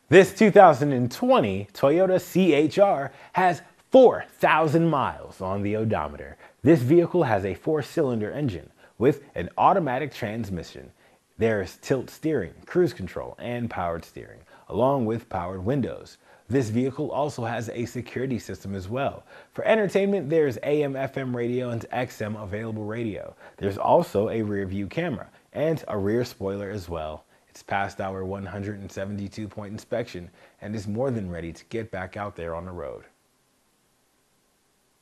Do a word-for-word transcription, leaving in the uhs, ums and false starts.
This two thousand twenty Toyota C H R has four thousand miles on the odometer. This vehicle has a four-cylinder engine with an automatic transmission. There's tilt steering, cruise control, and powered steering, along with powered windows. This vehicle also has a security system as well. For entertainment, there's A M F M radio and X M available radio. There's also a rear view camera and a rear spoiler as well. It's passed our one hundred seventy-two point inspection and is more than ready to get back out there on the road.